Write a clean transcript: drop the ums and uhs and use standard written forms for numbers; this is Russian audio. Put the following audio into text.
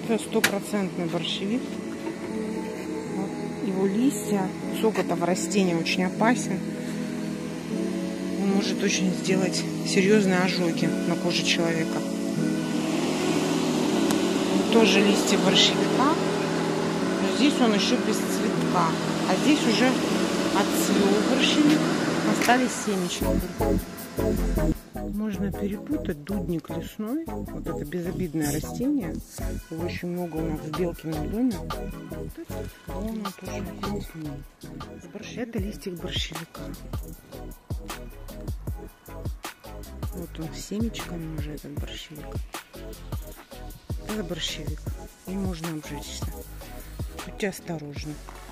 Это стопроцентный борщевик. Вот его листья, сок этого растения очень опасен. Он может очень сделать серьезные ожоги на коже человека. Вот тоже листья борщевика. Но здесь он еще без цветка. А здесь уже отцвел борщевик. Остались семечки. Можно перепутать дудник лесной. Вот это безобидное растение. Его очень много у нас в Белкином доме. Вон он тоже есть. Это листик борщевика. Вот он с семечками уже, этот борщевик. Это борщевик. И можно обжечься. Будьте осторожны.